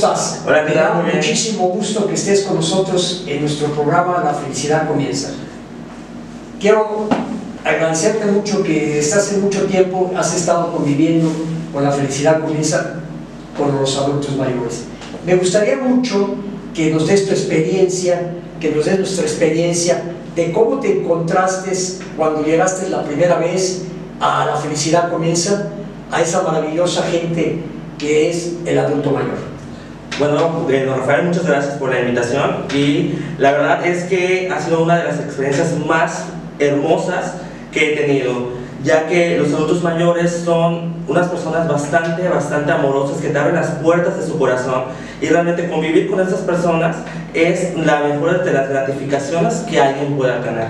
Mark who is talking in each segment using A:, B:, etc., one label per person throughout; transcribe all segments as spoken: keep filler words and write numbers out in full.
A: estás?
B: Hola,
A: me da muchísimo gusto que estés con nosotros en nuestro programa La Felicidad Comienza. Quiero agradecerte mucho que estás hace mucho tiempo, has estado conviviendo con La Felicidad Comienza con los adultos mayores. Me gustaría mucho que nos des tu experiencia, que nos des nuestra experiencia de cómo te encontraste cuando llegaste la primera vez a La Felicidad Comienza, a esa maravillosa gente que es el adulto mayor.
B: Bueno, eh, don Rafael, muchas gracias por la invitación y la verdad es que ha sido una de las experiencias más hermosas que he tenido, ya que los adultos mayores son unas personas bastante, bastante amorosas que te abren las puertas de su corazón y realmente convivir con estas personas es la mejor de las gratificaciones que alguien pueda tener.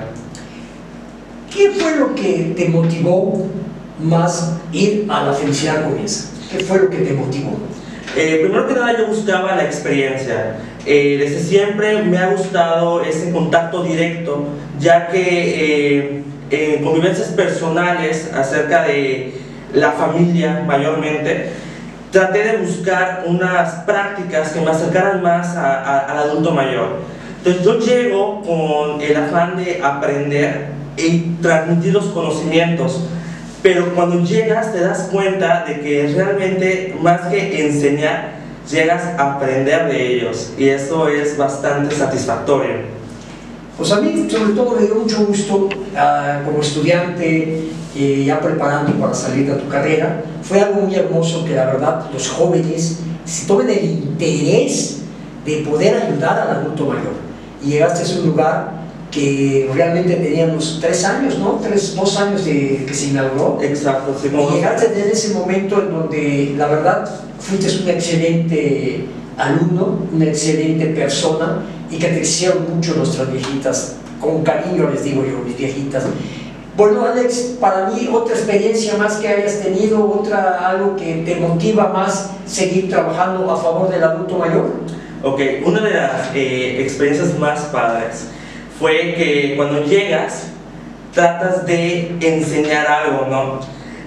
A: ¿Qué fue lo que te motivó más ir a La Felicidad Comienza? ¿Qué fue lo que te motivó?
B: Eh, primero que nada yo buscaba la experiencia, eh, desde siempre me ha gustado ese contacto directo, ya que eh, en convivencias personales acerca de la familia mayormente, traté de buscar unas prácticas que me acercaran más a, a, al adulto mayor. Entonces yo llego con el afán de aprender y transmitir los conocimientos, pero cuando llegas te das cuenta de que realmente más que enseñar, llegas a aprender de ellos y eso es bastante satisfactorio.
A: Pues a mí sobre todo me dio mucho gusto uh, como estudiante eh, ya preparando para salir de tu carrera, fue algo muy hermoso que la verdad los jóvenes se tomen el interés de poder ayudar al adulto mayor y llegaste a un lugar que realmente teníamos tres años, ¿no? Tres, dos años de que se inauguró.
B: Exacto, sí,
A: y llegaste desde ese momento en donde la verdad fuiste un excelente alumno, una excelente persona y que te hicieron mucho nuestras viejitas, con cariño les digo yo, mis viejitas. Bueno, Alex, para mí otra experiencia más que hayas tenido, otra, algo que te motiva más seguir trabajando a favor del adulto mayor.
B: Ok, una de las eh, experiencias más padres fue que cuando llegas tratas de enseñar algo, ¿no?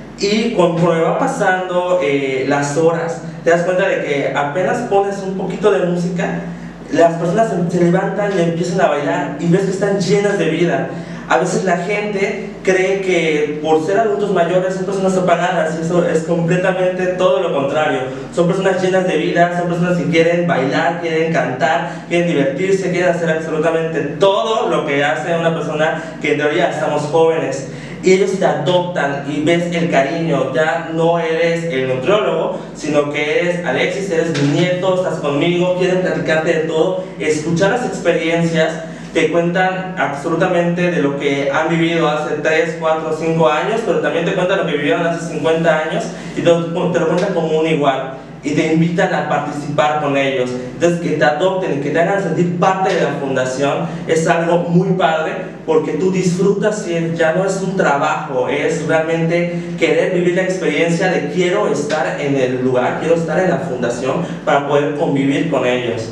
B: Y conforme va pasando eh, las horas, te das cuenta de que apenas pones un poquito de música, las personas se levantan y empiezan a bailar y ves que están llenas de vida. A veces la gente cree que por ser adultos mayores son personas apagadas y eso es completamente todo lo contrario. Son personas llenas de vida, son personas que quieren bailar, quieren cantar, quieren divertirse, quieren hacer absolutamente todo lo que hace una persona que en teoría estamos jóvenes. Y ellos te adoptan y ves el cariño, ya no eres el nutriólogo, sino que eres Alexis, eres mi nieto, estás conmigo, quieren platicarte de todo, escuchar las experiencias, te cuentan absolutamente de lo que han vivido hace tres, cuatro, cinco años, pero también te cuentan lo que vivieron hace cincuenta años y te, te lo cuentan como un igual y te invitan a participar con ellos. Entonces que te adopten y que te hagan sentir parte de la fundación es algo muy padre porque tú disfrutas y ya no es un trabajo, es realmente querer vivir la experiencia de quiero estar en el lugar, quiero estar en la fundación para poder convivir con ellos.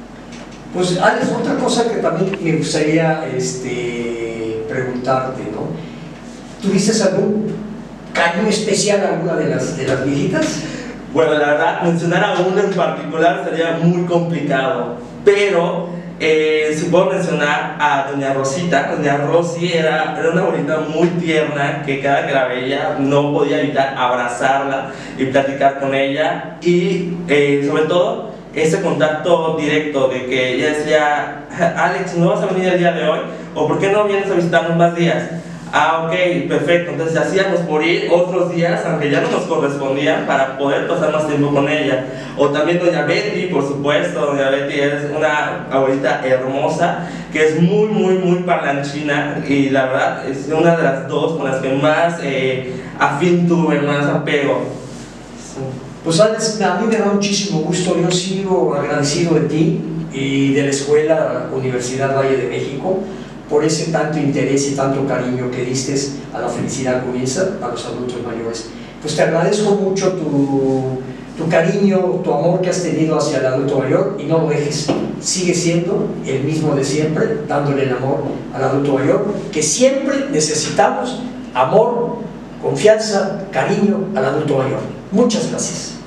A: Pues Alex, otra cosa que también me gustaría este, preguntarte, ¿no? ¿Tuviste algún cariño especial a alguna de las, de las viejitas?
B: Bueno, la verdad, mencionar a una en particular sería muy complicado, pero eh, si puedo mencionar a doña Rosita. Doña Rosy era, era una abuelita muy tierna que cada que la veía no podía evitar abrazarla y platicar con ella y eh, sobre todo ese contacto directo de que ella decía, Alex, ¿no vas a venir el día de hoy? ¿O por qué no vienes a visitarnos más días? Ah, ok, perfecto. Entonces hacíamos por ir otros días, aunque ya no nos correspondían, para poder pasar más tiempo con ella. O también doña Betty, por supuesto. Doña Betty es una abuelita hermosa, que es muy, muy, muy parlanchina. Y la verdad, es una de las dos con las que más eh, afín tuve, más apego. Sí.
A: Pues Alex, a mí me da muchísimo gusto, yo sigo agradecido de ti y de la Escuela Universidad Valle de México por ese tanto interés y tanto cariño que diste a La Felicidad Comienza, a los adultos mayores. Pues te agradezco mucho tu, tu cariño, tu amor que has tenido hacia el adulto mayor y no lo dejes, sigue siendo el mismo de siempre, dándole el amor al adulto mayor, que siempre necesitamos amor, confianza, cariño al adulto mayor. Muchas gracias.